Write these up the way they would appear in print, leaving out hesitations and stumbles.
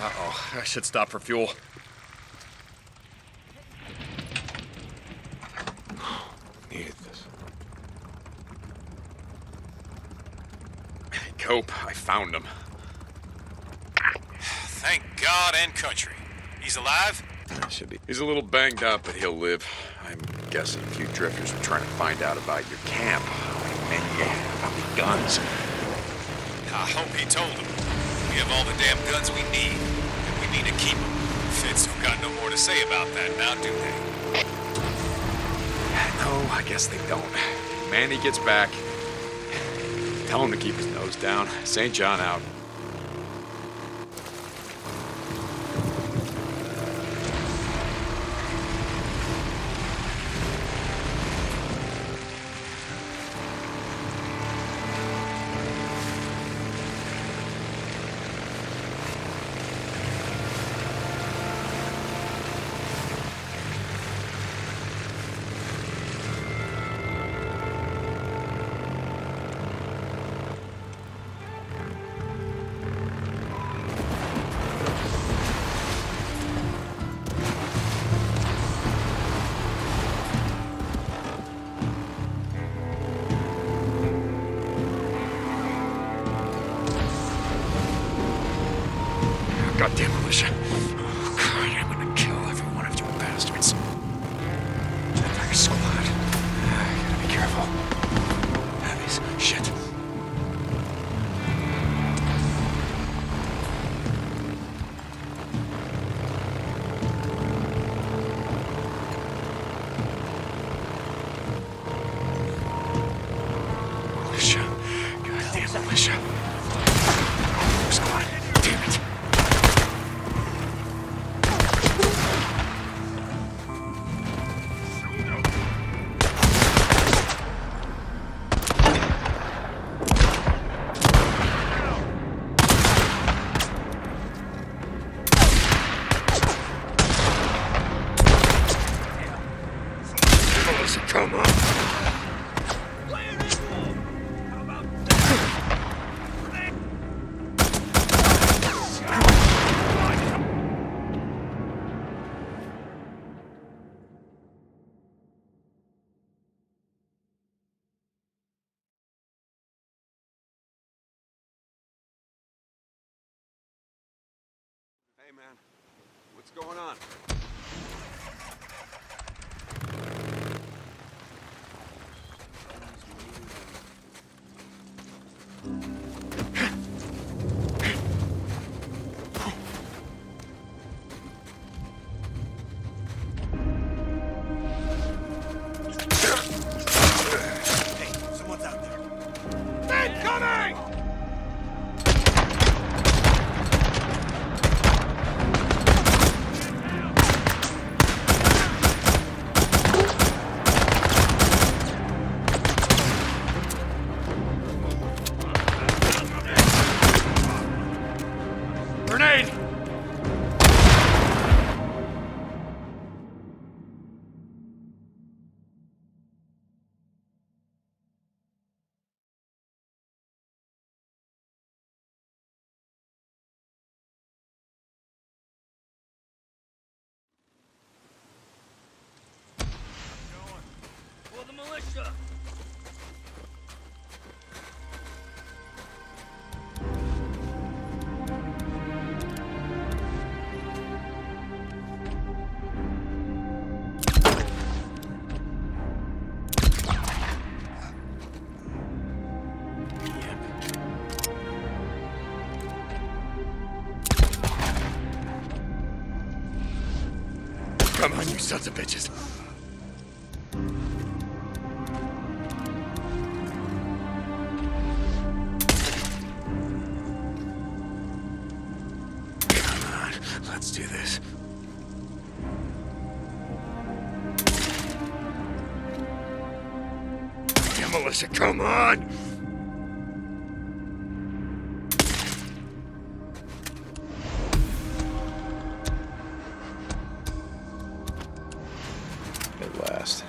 Uh-oh, I should stop for fuel. Needed this. Hey, Cope, I found him. Thank God and country. He's alive? Should be. He's a little banged up, but he'll live. I'm guessing a few drifters were trying to find out about your camp. How many men you have, how many guns. I hope he told them. We have all the damn guns we need, and we need to keep them. Feds don't got no more to say about that now, do they? No, I guess they don't. Manny gets back. Tell him to keep his nose down. St. John out. Goddamn militia. Oh, God, I'm gonna kill every one of you bastards. Entire squad. Gotta be careful. Heavies. Shit. Militia. Goddamn militia. Squad. Damn it. Come on. Hey, man. What's going on? Grenade! For the militia! Come on, you sons of bitches. Come on, let's do this. Yeah, militia, come on! At last.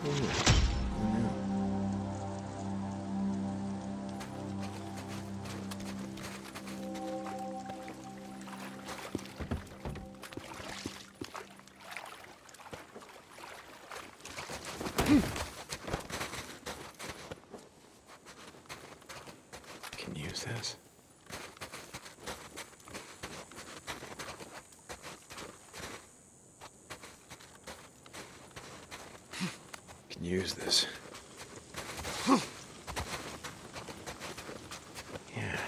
Can use this. Can use this. Yeah.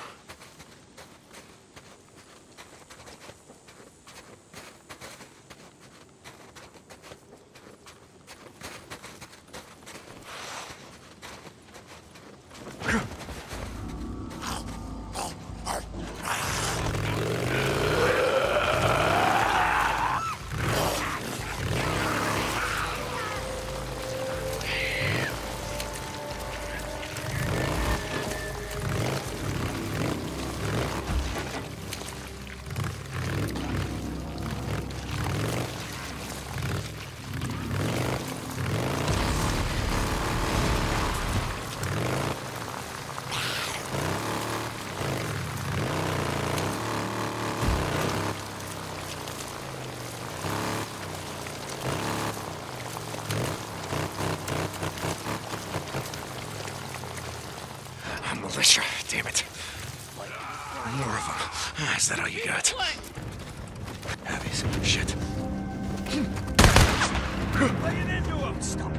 Militia, damn it. More of them. Is that all you got? Heavies. Shit. Lay it into him! Stop.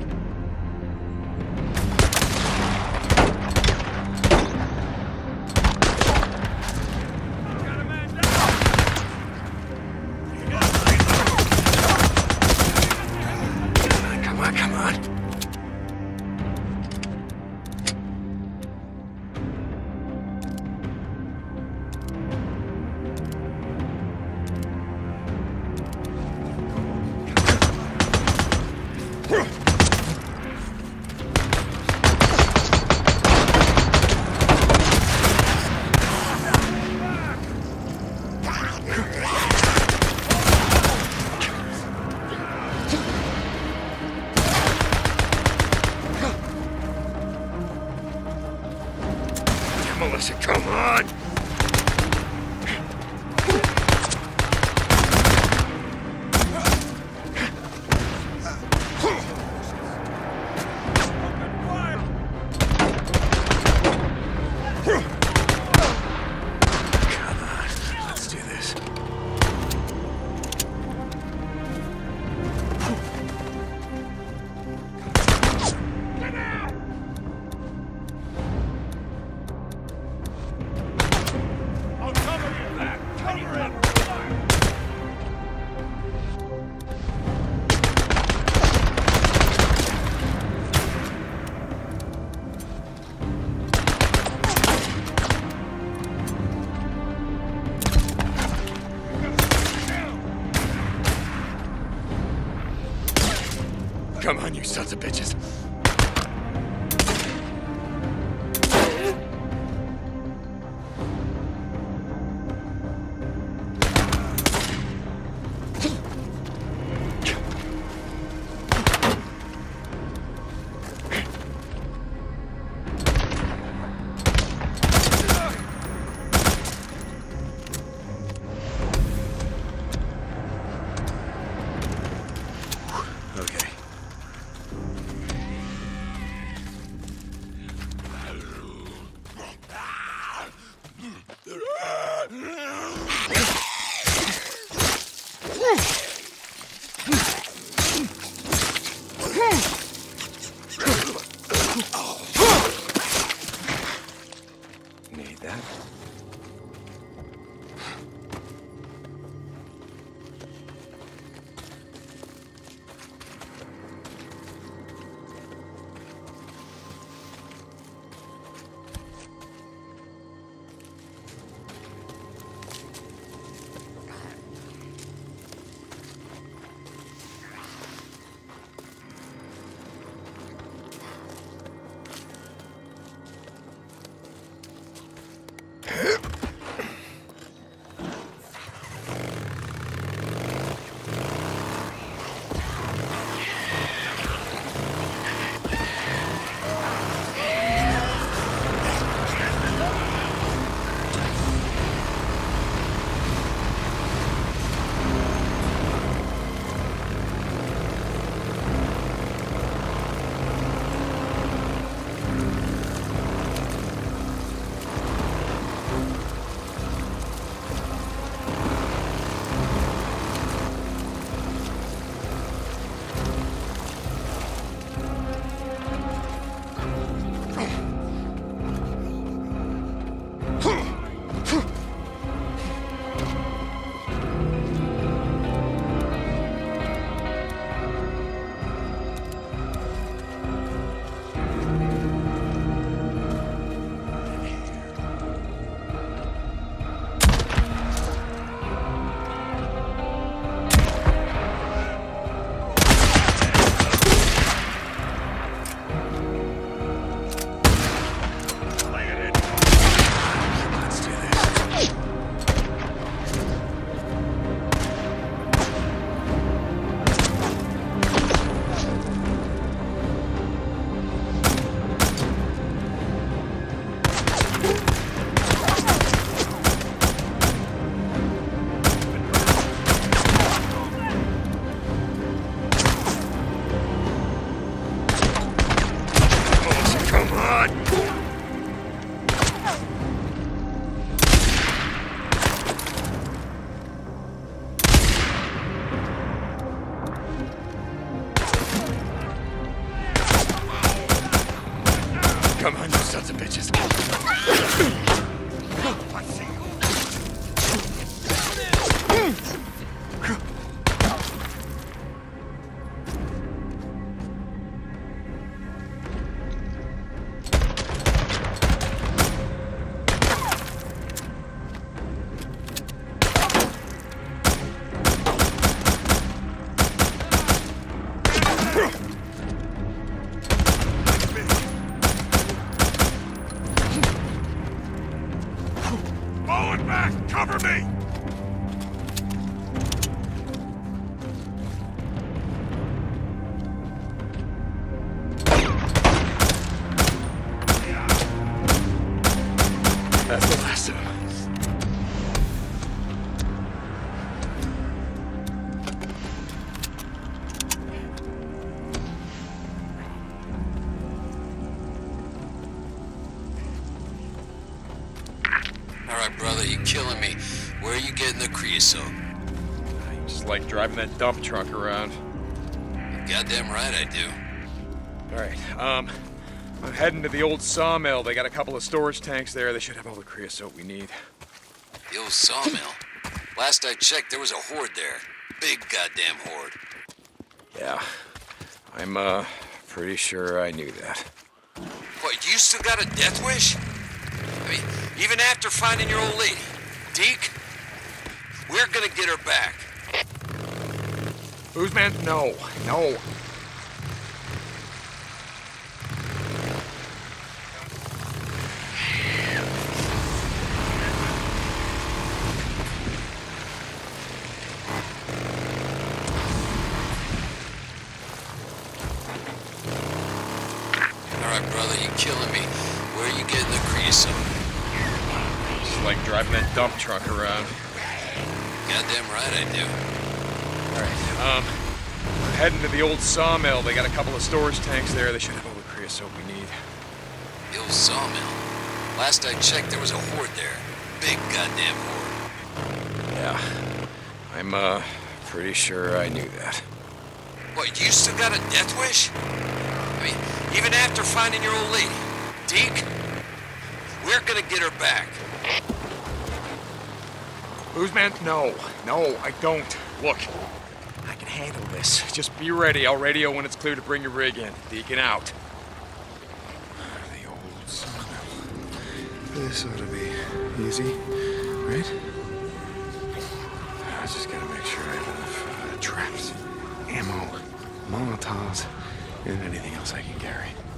Got a man down! Come on, come on. Militia, come on! Come on, let's do this. I'll cover you back! Cover him! Come on, you sons of bitches. Okay. Need that? sons of bitches. I see you. Falling back! Cover me! That's the last of them. All right, brother, you killing me. Where are you getting the creosote? I just like driving that dump truck around. Goddamn right I do. All right, I'm heading to the old sawmill. They got a couple of storage tanks there. They should have all the creosote we need. The old sawmill. Last I checked, there was a horde there. Big goddamn horde. Yeah, I'm, pretty sure I knew that. What, you still got a death wish? I mean, even after finding your old lady, Deke, we're gonna get her back. Who's man? No. All right, brother, you killing me. Where are you getting the creosote? Just like driving that dump truck around. Goddamn right I do. All right, I'm heading to the old sawmill. They got a couple of storage tanks there. They should have all the creosote we need. The old sawmill. Last I checked, there was a horde there. Big goddamn horde. Yeah, I'm, pretty sure I knew that. What, you still got a death wish? I mean, even after finding your old lady, Deke, we're gonna get her back. Who's man? No, I don't. Look, I can handle this. Just be ready. I'll radio when it's clear to bring your rig in. Deacon out. The old sawmill. This ought to be easy, right? I just gotta make sure I have enough traps, ammo, Molotovs, and anything else I can carry.